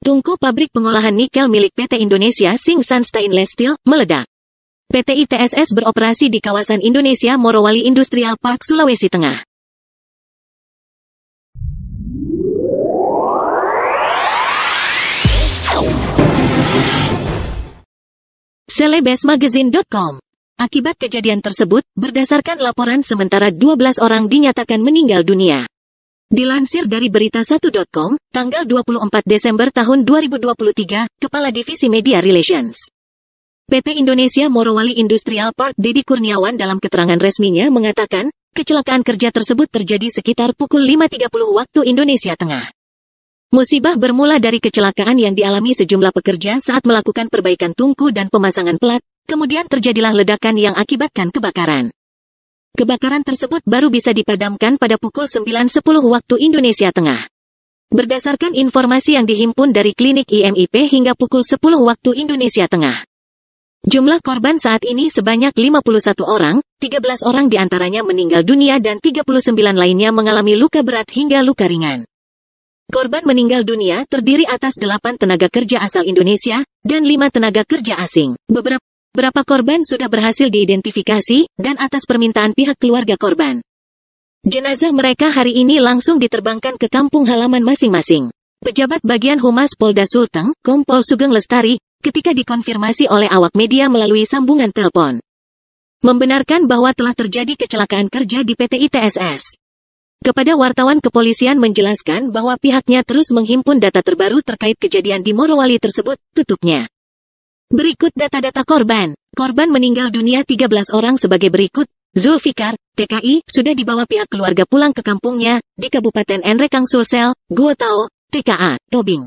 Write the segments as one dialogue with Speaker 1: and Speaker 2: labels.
Speaker 1: Tungku pabrik pengolahan nikel milik PT Indonesia Tsingshan Stainless Steel meledak. PT ITSS beroperasi di kawasan Indonesia Morowali Industrial Park, Sulawesi Tengah. Celebesmagazine.com. Akibat kejadian tersebut, berdasarkan laporan sementara 12 orang dinyatakan meninggal dunia. Dilansir dari berita1.com, tanggal 24 Desember tahun 2023, Kepala Divisi Media Relations PT Indonesia Morowali Industrial Park Dedi Kurniawan dalam keterangan resminya mengatakan, kecelakaan kerja tersebut terjadi sekitar pukul 5.30 waktu Indonesia Tengah. Musibah bermula dari kecelakaan yang dialami sejumlah pekerja saat melakukan perbaikan tungku dan pemasangan plat, kemudian terjadilah ledakan yang akibatkan kebakaran. Kebakaran tersebut baru bisa dipadamkan pada pukul 9.10 waktu Indonesia Tengah. Berdasarkan informasi yang dihimpun dari klinik IMIP hingga pukul 10 waktu Indonesia Tengah. Jumlah korban saat ini sebanyak 51 orang, 13 orang diantaranya meninggal dunia dan 39 lainnya mengalami luka berat hingga luka ringan. Korban meninggal dunia terdiri atas 8 tenaga kerja asal Indonesia dan 5 tenaga kerja asing. Beberapa korban sudah berhasil diidentifikasi, dan atas permintaan pihak keluarga korban, jenazah mereka hari ini langsung diterbangkan ke kampung halaman masing-masing. Pejabat Bagian Humas Polda Sulteng, Kompol Sugeng Lestari, ketika dikonfirmasi oleh awak media melalui sambungan telepon, membenarkan bahwa telah terjadi kecelakaan kerja di PT ITSS. Kepada wartawan kepolisian menjelaskan bahwa pihaknya terus menghimpun data terbaru terkait kejadian di Morowali tersebut, tutupnya. Berikut data-data korban. Korban meninggal dunia 13 orang sebagai berikut. Zulfikar, TKI, sudah dibawa pihak keluarga pulang ke kampungnya, di Kabupaten Enrekang Sulsel, Guotao, TKA, Tobing.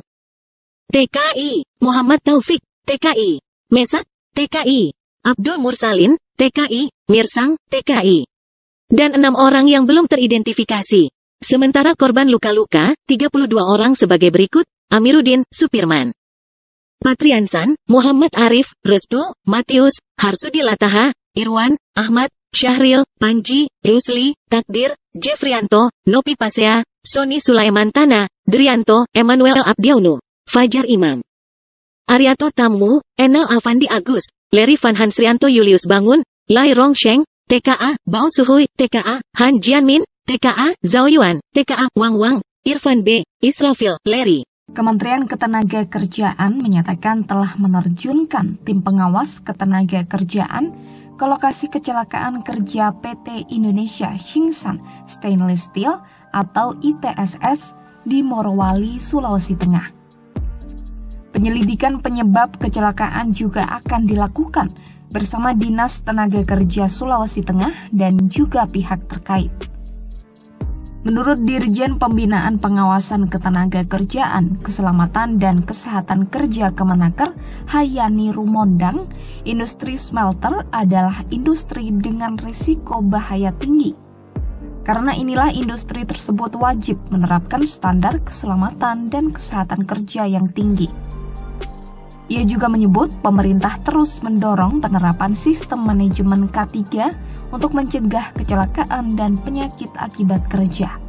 Speaker 1: TKI, Muhammad Taufik, TKI. Mesak, TKI. Abdul Mursalin, TKI, Mirsang, TKI. Dan 6 orang yang belum teridentifikasi. Sementara korban luka-luka, 32 orang sebagai berikut. Amiruddin, Supirman, Patriansan, Muhammad Arif, Restu, Matius, Harsudi Lataha, Irwan, Ahmad, Syahril, Panji, Rusli, Takdir, Jeffrianto, Nopi Pasea, Sony Sulaiman Tana, Drianto, Emmanuel Abdiaunu, Fajar Imam, Ariato Tamu, Enal Avandi Agus, Leri Van Hansrianto Julius Bangun, Lai Rongsheng, TKA, Bao Suhui, TKA, Han Jianmin, TKA, Zhao Yuan, TKA, Wang Wang, Irfan B, Israfil, Leri.
Speaker 2: Kementerian Ketenagakerjaan menyatakan telah menerjunkan tim pengawas ketenagakerjaan ke lokasi kecelakaan kerja PT Indonesia Tsingshan Stainless Steel atau ITSS di Morowali, Sulawesi Tengah. Penyelidikan penyebab kecelakaan juga akan dilakukan bersama Dinas Tenaga Kerja Sulawesi Tengah dan juga pihak terkait. Menurut Dirjen Pembinaan Pengawasan Ketenagakerjaan, Keselamatan dan Kesehatan Kerja Kemenaker, Hayani Rumondang, industri smelter adalah industri dengan risiko bahaya tinggi. Karena inilah industri tersebut wajib menerapkan standar keselamatan dan kesehatan kerja yang tinggi. Ia juga menyebut pemerintah terus mendorong penerapan sistem manajemen K3 untuk mencegah kecelakaan dan penyakit akibat kerja.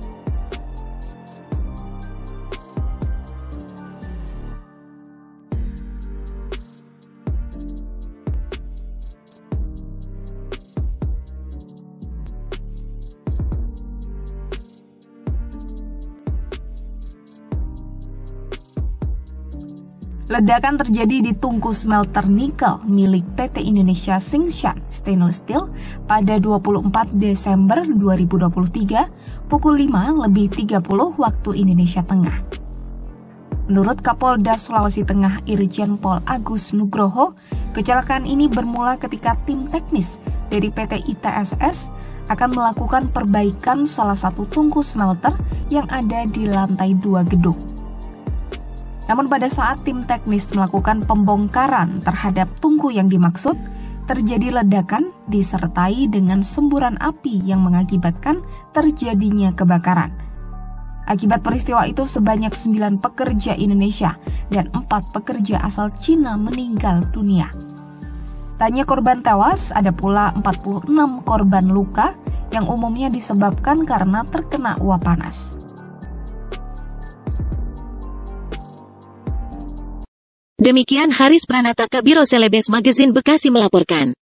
Speaker 2: Ledakan terjadi di tungku smelter nikel milik PT Indonesia Tsingshan Stainless Steel pada 24 Desember 2023 pukul 5:30 waktu Indonesia Tengah. Menurut Kapolda Sulawesi Tengah Irjen Pol Agus Nugroho, kecelakaan ini bermula ketika tim teknis dari PT ITSS akan melakukan perbaikan salah satu tungku smelter yang ada di lantai 2 gedung. Namun pada saat tim teknis melakukan pembongkaran terhadap tungku yang dimaksud, terjadi ledakan disertai dengan semburan api yang mengakibatkan terjadinya kebakaran. Akibat peristiwa itu sebanyak 9 pekerja Indonesia dan 4 pekerja asal Cina meninggal dunia. Tak hanya korban tewas, ada pula 46 korban luka yang umumnya disebabkan karena terkena uap panas.
Speaker 1: Demikian Haris Pranata Kabiro Selebes Magazine Bekasi melaporkan.